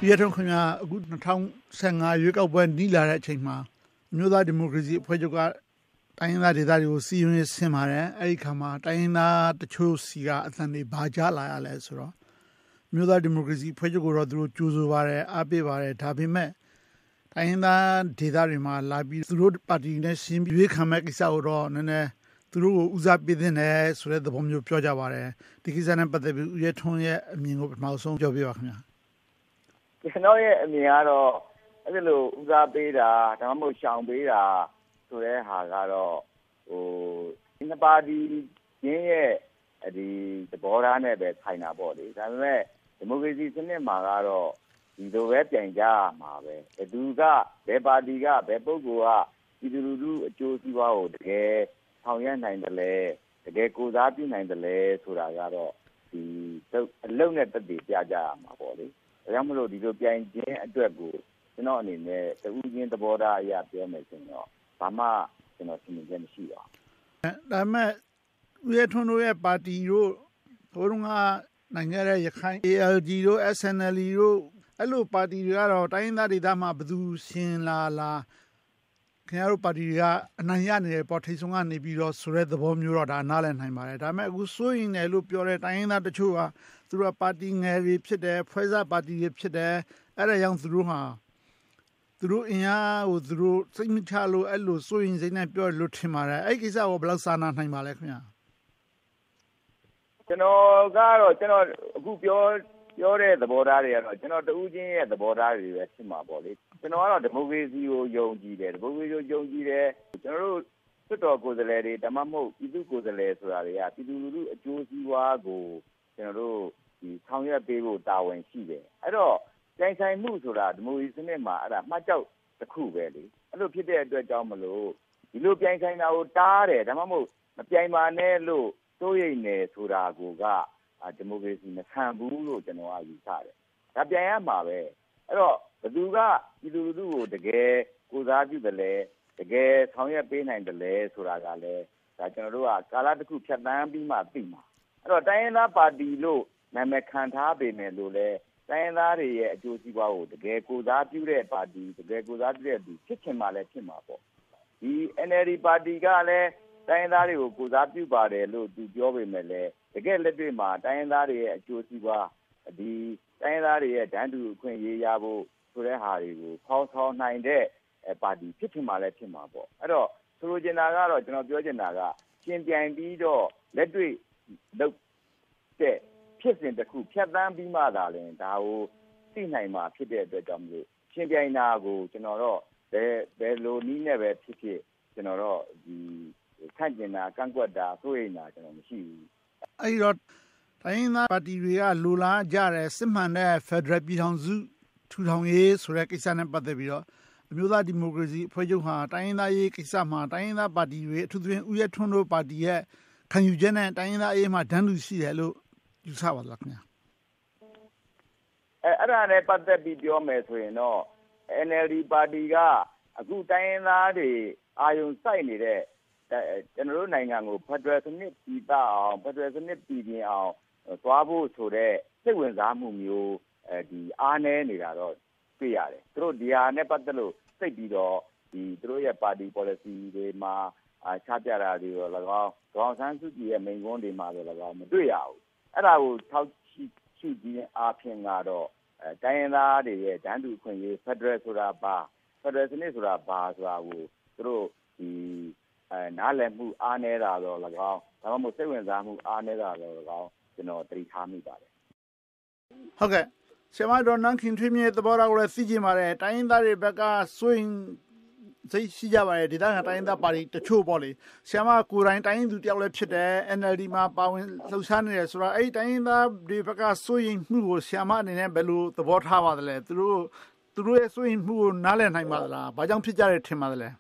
ရထုံခင်ဗျာအခု2015ရွေးကောက်ပွဲနီးလာတဲ့အချိန်မှာမြို့သားဒီမိုကရေစီအဖွဲ့ချုပ်ကတိုင်းရင်းသားဒေသတွေကိုစီရင်ဆင်ပါတယ်အဲ့ဒီခါမှာတိုင်းရင်းသားတချို့စီကအသံတွေဘာကြလာရလဲဆိုတော့မြို့သားဒီမိုကရေစီအဖွဲ့ချုပ်ကိုတော့သူတို့ကြိုးဆိုပါတယ်အားပေးပါတယ်ဒါပေမဲ့တိုင်းရင်းသားဒေသတွေမှာလာပြီးသူတို့ပါတီနဲ့ရှင်းရွေးခံမဲ့ကိစ္စကိုတော့နည်းနည်းသူတို့ကိုဦးစားပေးတဲ့နယ်ဆိုတဲ့သဘောမျိုးပြောကြပါတယ်ဒီကိစ္စနဲ့ပတ်သက်ပြီးဦးရဲထွန်းရဲ့အမြင်ကိုပထမဆုံးပြောပြပါခင်ဗျာကျွန်တော်ရဲ့အမြင်ကတော့အဲ့လိုဦးစားပေးတာဒါမှမဟုတ်ရှောင်ပေးတာဆိုတဲ့ဟာကတော့ဒီနှစ်ပါတီရင်းရဲ့ဒီသဘောထားနဲ့ပဲဆိုင်တာပေါ့လေဒါပေမဲ့ဒီမိုကရေစီစနစ်မှာကတော့ဒီလိုပဲပြန်ကြမှာပဲဘယ်သူကဘယ်ပါတီကဘယ်ပုဂ္ဂိုလ်ကဒီလူလူအကျိုးစီးပွားကိုတကယ်ဆောင်ရွက်နိုင်တယ်လေတကယ်ကိုစားပြုနိုင်တယ်လေဆိုတာကတော့ဒီအလုံးနဲ့တက်တည်ပြကြရမှာပေါ့လေဒါကြောင့်မလို့ဒီလိုပြိုင်ခြင်းအတွက်ကိုကျွန်တော်အနေနဲ့တဦးချင်းသဘောထားအရာပြောမယ်ဆိုရင်တော့ဘာမှကျွန်တော်ရှင်းပြမရှိပါဘူးဒါပေမဲ့ဦးရထွန်းတို့ရဲ့ပါတီတို့ဘိုးတော်ကနိုင်ငံရဲ့ရခိုင် ALD တို့ SNL တို့အဲ့လိုပါတီတွေကတော့တိုင်းရင်းသားဒေသမှာဘယ်သူရှင်လာခင်ဗျားတို့ပါတီတွေကအနိုင်ရနေတယ်ပေါ်ထိတ်ဆုံးကနေပြီးတော့ဆိုတဲ့သဘောမျိုးတော့ဒါနားလည်နိုင်ပါတယ်ဒါပေမဲ့အခုစိုးရင်တယ်လို့ပြောတဲ့တိုင်းရင်းသားတချို့ကသူတို့ပါတီငယ်တွေဖြစ်တယ်ဖွဲ့စည်းပါတီတွေဖြစ်တယ်အဲ့ဒါကြောင့်သူတို့အင်အားကိုသူတို့စိတ်မချလို့အဲ့လိုစိုးရင်စိတ်နဲ့ပြောလို့ထင်ပါတယ်အဲ့ကိစ္စကိုဘယ်လောက်စာနာနိုင်ပါလဲခင်ဗျာကျွန်တော်ကတော့ကျွန်တော်အခုပြောတဲ့သဘောထားတွေကတော့ကျွန်တော်တဦးချင်းရဲ့သဘောထားတွေပဲဖြစ်မှာပေါ့လေကျွန်တော်ကတော့ဒီမိုကရေစီကိုယုံကြည်တယ်ဒီမိုကရေစီကိုယုံကြည်တယ်ကျွန်တော်တို့စစ်တော်ကိုယ်စားလှယ်တွေဓမ္မမဟုတ်ပြည်သူကိုယ်စားလှယ်ဆိုတာတွေကပြည်သူလူထုအကျိုးစီးပွားကိုကျွန်တော်တို့ဒီဆောင်ရွက်ပေးဖို့တာဝန်ရှိတယ်အဲ့တော့ကြိုင်ဆိုင်မှုဆိုတာဒီမိုကရေစီစနစ်မှာအဲ့ဒါမှတ်ကြောက်တစ်ခုပဲလေအဲ့လိုဖြစ်တဲ့အတွက်ကြောင့်မလို့ဒီလိုပြိုင်ဆိုင်တာကိုတားတယ်ဓမ္မမဟုတ်မပြိုင်ပါနဲ့လို့စိုးရိမ်နေဆိုတာကိုကဒီမိုကရေစီမဆန်ဘူးလို့ကျွန်တော်ကယူဆတယ်။ဒါပြန်ရမှာပဲ။အဲ့တော့ဘယ်သူကပြည်သူလူထုကိုတကယ်ကိုစားပြုတယ်လဲတကယ်ဆောင်ရွက်ပေးနိုင်တယ်လဲဆိုတာကလည်းဒါကျွန်တော်တို့ကကာလတစ်ခုဖြတ်သန်းပြီးမှသိမှာ။အဲ့တော့တိုင်းရင်းသားပါတီလို့နာမည်ခံထားပေမဲ့လို့လဲတိုင်းရင်းသားတွေရဲ့အကျိုးစီးပွားကိုတကယ်ကိုစားပြုတဲ့ပါတီတကယ်ကိုစားပြုတဲ့သူဖြစ်ချင်မှလည်းဖြစ်မှာပေါ့။ဒီ NLD ပါတီကလည်းတိုင်းရင်းသားတွေကိုကိုစားပြုပါတယ်လို့သူပြောပေမဲ့လည်းတကယ်လက်တွေ့မှာတိုင်းရင်းသားတွေရဲ့အကျိုးစီးပွားဒီတိုင်းရင်းသားတွေရဲ့ဒန်းတူအခွင့်အရေးရဖို့ဆိုတဲ့ဟာတွေကိုဖော်ဆောင်နိုင်တဲ့ပါတီဖြစ်ချင်မှလည်းဖြစ်မှာပေါ့အဲ့တော့ဆိုလိုချင်တာကတော့ကျွန်တော်ပြောချင်တာကရှင်ပြိုင်ပြီးတော့လက်တွေ့လုပ်တဲ့ဖြစ်စဉ်တစ်ခုဖြတ်သန်းပြီးမှသာလဲဒါကိုသိနိုင်မှာဖြစ်တဲ့အတွက်ကြောင့်မလို့ရှင်ပြိုင်တာကိုကျွန်တော်တော့ဘယ်လိုနည်းနဲ့ပဲဖြစ်ဖြစ်ကျွန်တော်တော့ဒီဆန့်ကျင်တာကန့်ကွက်တာစိုးရိမ်တာကျွန်တော်မရှိဘူးအဲ့တော့တိုင်းရင်းသားပါတီတွေကလိုလားကြတဲ့စစ်မှန်တဲ့ Federal ပြည်ထောင်စုထူထောင်ရေးဆိုတဲ့ကိစ္စနဲ့ပတ်သက်ပြီးတော့အမျိုးသားဒီမိုကရေစီအဖွဲ့ချုပ်ဟာတိုင်းရင်းသားရေးကိစ္စမှာတိုင်းရင်းသားပါတီတွေအထူးသဖြင့်ဦးရထွန်းတို့ပါတီရဲ့ခံယူချက်နဲ့တိုင်းရင်းသားရေးမှာဒန်းတူရှိတယ်လို့ယူဆပါလားခင်ဗျာအဲ့ဒါနဲ့ပတ်သက်ပြီးပြောမယ်ဆိုရင်တော့ NLD ပါတီကအခုတိုင်းရင်းသားတွေအာရုံစိုက်နေတဲ့ကျွန်တော်တို့နိုင်ငံကိုဖက်ဒရယ်စနစ်ပြည်ပအောင်ဖက်ဒရယ်စနစ်ပြည်ပြင်းအောင်သွားဖို့ဆိုတဲ့စိတ်ဝင်စားမှုမျိုးဒီအားနည်းနေတာတော့တွေ့ရတယ်သူတို့ဒီဟာနဲ့ပတ်သက်လို့စိတ်ပြီးတော့ဒီသူတို့ရဲ့ပါတီ policy တွေမှာချပြတာတွေရော၎င်းဒေါအောင်ဆန်းစုကြည်ရဲ့မိန့်ခွန်းတွေမှာရော၎င်းမတွေ့ရဘူးအဲ့ဒါကိုထောက်ရှိပြီးအားဖြင့်ကတော့တိုင်းရင်းသားတွေရဲ့ဒန်းတူအခွင့်အရေးဖက်ဒရယ်ဆိုတာဘာဖက်ဒရယ်စနစ်ဆိုတာဘာဆိုတာကိုသူတို့ဒီနားလည်မှုအားနည်းတာတော့၎င်းဒါမှမဟုတ်စိတ်ဝင်စားမှုအားနည်းတာတော့၎င်းကျွန်တော်သတိထားမိပါတယ်ဟုတ်ကဲ့ဆရာမဒေါ်နန်းခင်ထွေးမြင့်သဘောထားကိုလည်းသိချင်ပါတယ်တိုင်းရင်းသားတွေဘက်ကစိုးရင်စိတ်ရှိကြပါတယ်ဒေသခံတိုင်းရင်းသားပါတီတချို့ပေါ့လေဆရာမကိုယ်တိုင်တိုင်းရင်းသူတယောက်လည်းဖြစ်တယ် NLD မှာပါဝင်လှုပ်ရှားနေတယ်ဆိုတော့အဲ့ဒီတိုင်းရင်းသားတွေဘက်ကစိုးရင်မှုကိုဆရာမအနေနဲ့ဘယ်လိုသဘောထားပါသလဲသူတို့ရဲ့စိုးရင်မှုကိုနားလည်နိုင်ပါသလားဘာကြောင့်ဖြစ်ကြတယ်ထင်ပါသလဲ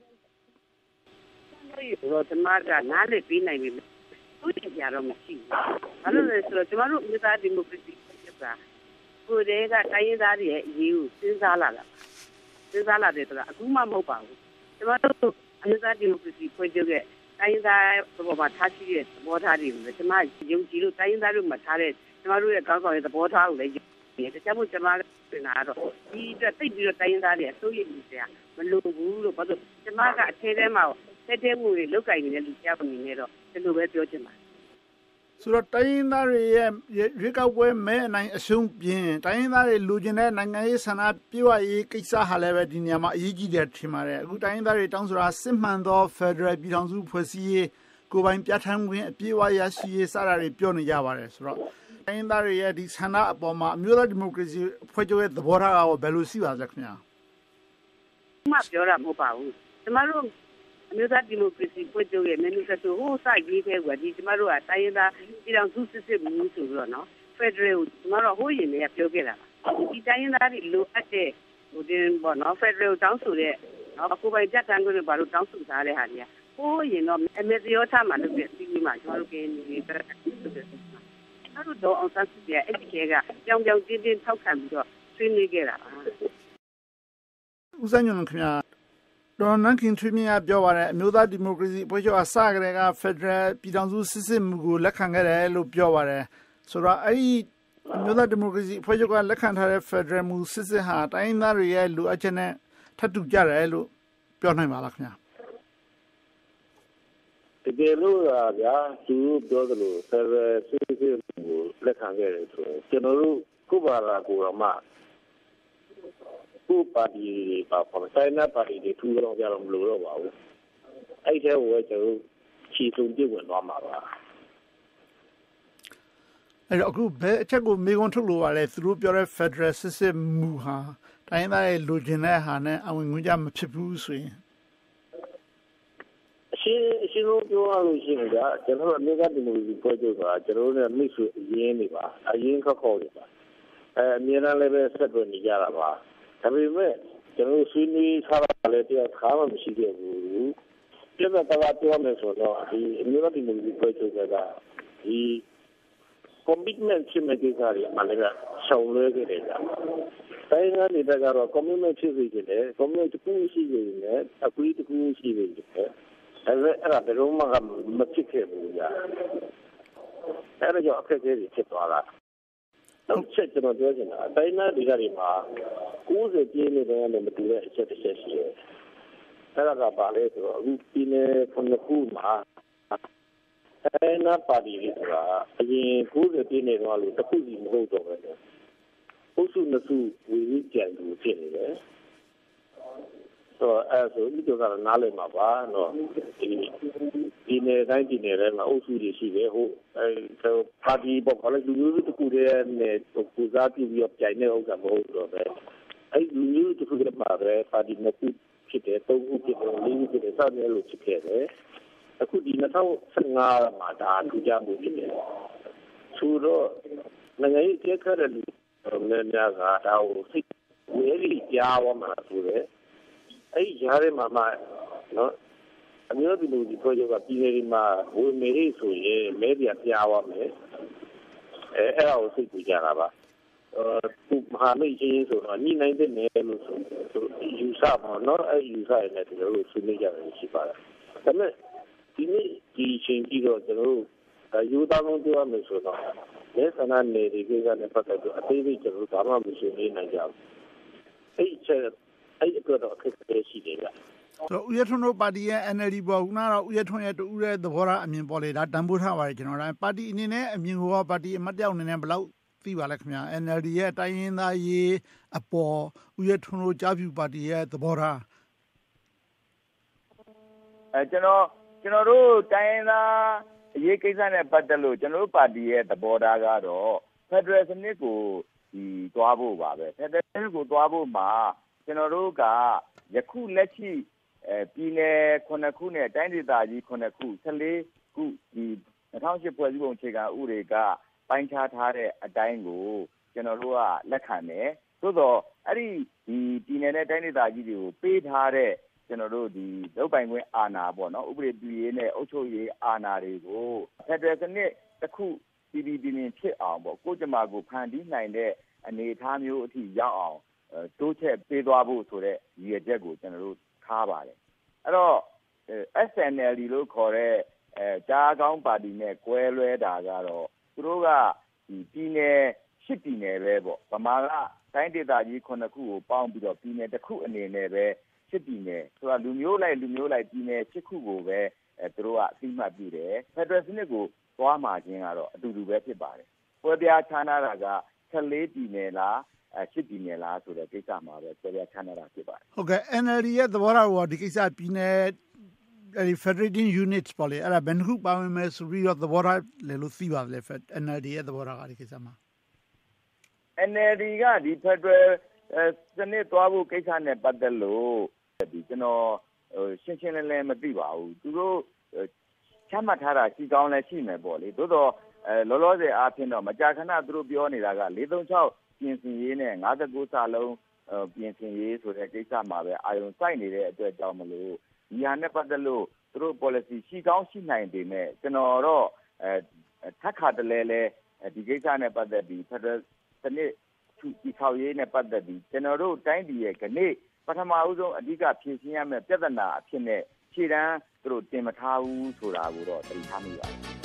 ဆိုတော့ကျွန်မကနားလည်ပေးနိုင်ပြီသူ့ကြတော့မရှိဘူးဘာလို့လဲဆိုတော့ကျွန်တော်တို့မြေသားဒီမိုကရေစီဆိုတာကိုယ်တည်းကတိုင်းရင်းသားတွေရဲ့အရေးကိုစဉ်းစားလာတယ်ဆိုတာအခုမှမဟုတ်ပါဘူးကျွန်တော်တို့အမျိုးသားဒီမိုကရေစီဖွဲ့ချုပ်ရဲ့တိုင်းရင်းသားဘောမှာထားရှိတဲ့သဘောထားတွေကိုကျွန်မယုံကြည်လို့တိုင်းရင်းသားတို့မှာထားတဲ့ကျွန်တော်တို့ရဲ့ကောင်းဆောင်ရဲ့သဘောထားကိုလည်းတခြားမို့ကျွန်မပြင်လာတော့ဒီအတွက်သိပြီးတော့တိုင်းရင်းသားတွေအစိုးရလူတွေကမလိုဘူးလို့ဘာလို့ကျွန်မကအထဲထဲမှာတက်တဲ့မှုတွေလောက်ကင်နေတဲ့လူကြောက်နေနေတော့ဒီလိုပဲပြောချင်ပါဆိုတော့တိုင်းရင်းသားတွေရဲ့ရွေးကောက်ပွဲမဲအနိုင်အရှုံးပြင်တိုင်းရင်းသားတွေလူကျင်တဲ့နိုင်ငံရေးဆန္ဒပြေဝရေးကိစ္စဟာလည်းပဲဒီနေရာမှာအရေးကြီးတယ်ထင်ပါတယ်အခုတိုင်းရင်းသားတွေတောင်းဆိုတာစစ်မှန်သော Federal ပြည်ထောင်စုဖွဲ့စည်းရေးကိုယ်ပိုင်ပြဋ္ဌာန်းခွင့်အပြည့်အဝရရှိရေးစတာတွေပြောနေကြပါတယ်ဆိုတော့တိုင်းရင်းသားတွေရဲ့ဒီဆန္ဒအပေါ်မှာအမျိုးသားဒီမိုကရေစီအဖွဲ့ချုပ်ရဲ့သဘောထားကဘယ်လိုရှိပါလဲခင်ဗျာမပြောတာမဟုတ်ပါဘူးကျမတို့အမျိုးသားဒီမိုကရေစီဖွဲ့ချုပ်ရဲ့manifestoဟိုစရေးခဲ့ကွာဒီကျမတို့ကတိုင်းရင်းသားပြည်ထောင်စုစစ်မှုဆိုပြီးတော့နော် Federal ကိုကျမတို့ဟိုရင်တွေကပြောခဲ့တာပါဒီတိုင်းရင်းသားတွေလိုအပ်တဲ့ဟိုတင်ပေါ့နော် Federal တောင်းဆိုတဲ့နော်ကိုယ်ပိုင်ပြဋ္ဌာန်းခွင့်တွေဘာလို့တောင်းဆိုထားတဲ့ဟာတွေကဟိုရင်တော့အမေတရောထားမှလုပ်တဲ့စီးပြီးမှကျမတို့ကင်းနေတယ်အဲ့တော့အောင်စားစီရဲ့အဲ့ဒီကကြောင်ကြောင်တင်းတင်းထောက်ခံပြီးတော့ဆွေးနွေးခဲ့တာပါဦးစံညွန့်ခင်ဗျာဒေါ်နန်းခင်ထွေးမြင့်ကပြောပါတယ်အမျိုးသားဒီမိုကရေစီအဖွဲ့ချုပ်အစကတည်းက Federal ပြည်ထောင်စုစစ်စစ်မှုကိုလက်ခံခဲ့တယ်လို့ပြောပါတယ်ဆိုတော့အဲ့ဒီအမျိုးသားဒီမိုကရေစီအဖွဲ့ချုပ်ကလက်ခံထားတဲ့ Federal မှုစစ်စစ်ဟာတိုင်းရင်းသားတွေရဲ့လိုအပ်ချက်နဲ့ထပ်တူကြတယ်လို့ပြောနိုင်ပါလားခင်ဗျာတကယ်လို့ဗျာသူပြောသလို Federal စစ်စစ်ကိုလက်ခံခဲ့တယ်ဆိုကျွန်တော်တို့ခုပါလာကိုတော့မှခုပါတီပါပေါ်ဆိုင်နာပါတီတွေထူတော့ကြတော့မလို့တော့ပါဘူးအဲ့ထဲကိုကျွန်တော်ချီဆုံပြဝင်သွားမှာပါအဲ့တော့အခုဘယ်အချက်ကိုမေးခွန်းထုတ်လို့ပါလဲသူတို့ပြောတဲ့ Federal စစ်စစ်မူဟာတိုင်းသားရဲ့လိုချင်တဲ့ဟာနဲ့အဝင်ငွေကြမဖြစ်ဘူးဆိုရင်အရှင်းဆုံးပြောရလို့ရှိရင်ကကျွန်တော်တို့အမျိုးသားဒီမိုကရေစီဖွဲ့ချုပ်ကကျွန်တော်တို့နဲ့မိတ်ဆွေအရင်နေပါအရင်ခောက်ခေါ်နေပါအမြဲတမ်းလည်းပဲဆက်သွယ်နေကြတာပါဒါပေမဲ့ကျွန်တော်ဆွေးနွေးထားတာလည်းတရားခါမှမရှိခဲ့ဘူးပြဿနာကတော့ပြောမယ်ဆိုတော့ဒီအမျိုးသားဒီမိုကရေစီဖွဲ့ချုပ်ကဒီ commitment ဖြစ်မဲ့ကိစ္စတွေမှလည်းရှောင်လွှဲခဲ့တယ်ကြာတိုင်းကနေကတော့ commitment ဖြစ်စေတယ် commitment တစ်ခုရှိနေတယ်အကွေးတစ်ခုရှိနေတယ်အဲ့ဒါဘယ်တော့မှမဖြစ်ခဲ့ဘူးကြာအဲ့ဒါကြောင့်အခက်အခဲတွေဖြစ်သွားတာနောက်ချက်ကျွန်တော်ပြောချင်တာတိုင်းသားတွေမှာ90ပြည့်နေတဲ့နဲ့မတူတဲ့အချက်တစ်ချက်ရှိတယ်အဲ့ဒါကပါလေဆိုတော့အခုပြည်နယ်ခုခုမှာတိုင်းသားပါတီတွေဆိုတာအရင်90ပြည့်နေတော့လို့တစ်ခုစီမဟုတ်တော့ပဲအုပ်စုနှစ်စုဝီဝီကြံသူဖြစ်နေတယ်ဆိုအဲ့ဆိုဒီတော့ကနားလည်မှာပါနော်ဒီနယ်တိုင်းပြည်နယ်ထဲမှာအုပ်စုတွေရှိတယ်ဟိုအဲပါတီပေါ်ကလည်းလူမျိုးတစ်ခုတည်းနဲ့ပူဇော်ပြုပြီးတော့ပြိုင်တဲ့ဥစ္စာမဟုတ်တော့ပဲအဲ့လူမျိုးတစ်ခုတည်းမှာပဲပါတီနှစ်ခုဖြစ်တယ်သုံးခုဖြစ်တယ်လေးခုဖြစ်တယ်စသဖြင့်လို့ဖြစ်ခဲ့တယ်အခုဒီ2015မှာဒါထူးခြားမှုဖြစ်တယ်ဆိုတော့နိုင်ငံရေးကျက်ခတဲ့လူတွေများကဒါကိုစိတ်ဝေးပြီးကြားဝမှာဆိုတယ်အဲ့ဒီကြားထဲမှာနော်အမျိုးဒီလူဒီဖွဲ့ချုပ်ကပြည်နယ်တွေမှာဝင်နေရဆိုရင်မဲပြပြားသွားမယ်အဲ့ဒါကိုစိတ်ကြကြတာပါသူမဟာမိတ်ချင်းဆိုတော့ညီနိုင်တဲ့နယ်လို့ဆိုယူဆပါတော့အဲ့ယူဆရတဲ့ကျွန်တော်တို့ဆွေးနွေးကြတယ်ရှိပါတယ်ဒါပေမဲ့ဒီနေ့ဒီချင်းကြီးတော့ကျွန်တော်တို့ယူသားလုံးပြောရမယ်ဆိုတော့လက်ဆန္ဒနယ်တွေကလည်းပတ်သက်တော့အသေးသေးကျွန်တော်တို့ဘာမှမဆွေးနွေးနိုင်ကြဘူးအဲ့တော့အခက်အခဲရှိတယ်ဗျဆိုဦးရထွန်းတို့ပါတီရဲ့ NLD ပေါ်ခုနကတော့ဦးရထွန်းရဲ့တူတဲ့သဘောထားအမြင်ပေါ်လေဒါတန်ဖိုးထားပါတယ်ကျွန်တော်ဒါပါတီအနေနဲ့အမြင်ကိုပါတီအမတ်တယောက်အနေနဲ့ဘယ်လောက်သိပါလဲခင်ဗျာ NLD ရဲ့တိုင်းရင်းသားရေးအပေါ်ဦးရထွန်းတို့ကြားပြူပါတီရဲ့သဘောထားကျွန်တော်တို့တိုင်းရင်းသားအရေးကိစ္စနဲ့ပတ်သက်လို့ကျွန်တော်တို့ပါတီရဲ့သဘောထားကတော့ Federal စနစ်ကိုသွားဖို့ပါပဲ Federal စနစ်ကိုသွားဖို့မှာကျွန်တော်တို့ကယခုလက်ရှိပြည်နယ်9ခုနဲ့တိုင်းဒေသကြီး9ခု14ခုဒီ2008ဖွဲ့စည်းပုံအခြေခံဥပဒေကပိုင်းခြားထားတဲ့အတိုင်းကိုကျွန်တော်တို့ကလက်ခံတယ်သို့တော့အဲ့ဒီပြည်နယ်နဲ့တိုင်းဒေသကြီးတွေကိုပေးထားတဲ့ကျွန်တော်တို့ဒီလုပ်ပိုင်ခွင့်အာဏာပေါ့နော်ဥပဒေပြုရေးနဲ့အုပ်ချုပ်ရေးအာဏာတွေကို Federal စနစ်တစ်ခုပြည်ပြင်းဖြစ်အောင်ပေါ့ကိုယ်ကြမ္မာကိုဖန်တီးနိုင်တဲ့အနေအထားမျိုးအထိရောက်အောင်တိုးချက်ပေးသွားဖို့ဆိုတဲ့ရည်ရွယ်ချက်ကိုကျွန်တော်တို့ထားပါတယ်အဲ့တော့ SNLD လို့ခေါ်တဲ့ကြားကောင်းပါတီနဲ့ကွဲလွဲတာကတော့သူတို့ကဒီပြည်နယ် 10ပြည်နယ်ပဲပေါ့ဗမာကတိုင်းဒေသကြီး9ခုကိုပေါင်းပြီးတော့ပြည်နယ်တစ်ခုအနေနဲ့ပဲ10ပြည်နယ်ဆိုတာလူမျိုးလိုက်ပြည်နယ်10ခုကိုပဲသူတို့ကအသိမှတ်ပြုတယ်ဖက်ဒရယ်စနစ်ကိုသွားမှာခြင်းကတော့အတူတူပဲဖြစ်ပါတယ်ပွဲပြားခြားနာတာက14ပြည်နယ်လား10ပြည်နယ်လားဆိုတဲ့ကိစ္စမှာပဲပွဲပြားခြားနာတာဖြစ်ပါတယ်ဟုတ်ကဲ့ NLD ရဲ့သဘောထားကိုဒီကိစ္စပြည်နယ်Federating Units ပေါ့လေအဲ့ဒါဘယ်နှခုပါဝင်မယ်ဆိုပြီးတော့သဘောထားလေလို့သိပါလေ NLD ရဲ့သဘောထားကဒီကိစ္စမှာ NLD ကဒီ Federal စနစ်သွားဖို့ကိစ္စနဲ့ပတ်သက်လို့ကျွန်တော်ရှင်းရှင်းလင်းလင်းမသိပါဘူးသူတို့ချမှတ်ထားတာရှိကောင်းလည်းရှိမယ်ပေါ့လေသို့တော့လောလောဆယ်အားဖြင့်တော့မကြာခဏသူတို့ပြောနေတာက436ပြင်ဆင်ရေးနဲ့59စာလုံးပြင်ဆင်ရေးဆိုတဲ့ကိစ္စမှာပဲအာရုံစိုက်နေတဲ့အတွက်ကြောင့်မလို့ဒီဟာနဲ့ပတ်သက်လို့သူတို့ policy ရှိကောင်းရှိနိုင်ပေမဲ့ကျွန်တော်တော့ထပ်ခါတလဲလဲဒီကိစ္စနဲ့ပတ်သက်ပြီး Federal စနစ်ဒီခေါက်ရေးနဲ့ပတ်သက်ပြီးကျွန်တော်တို့တိုင်းပြည်ရဲ့ခဏပထမဦးဆုံးအဓိကဖြေရှင်းရမယ့်ပြဿနာအဖြစ်နဲ့ခြေတန်းသူတို့တင်မထားဘူးဆိုတာကိုတော့သိထားမိပါတယ်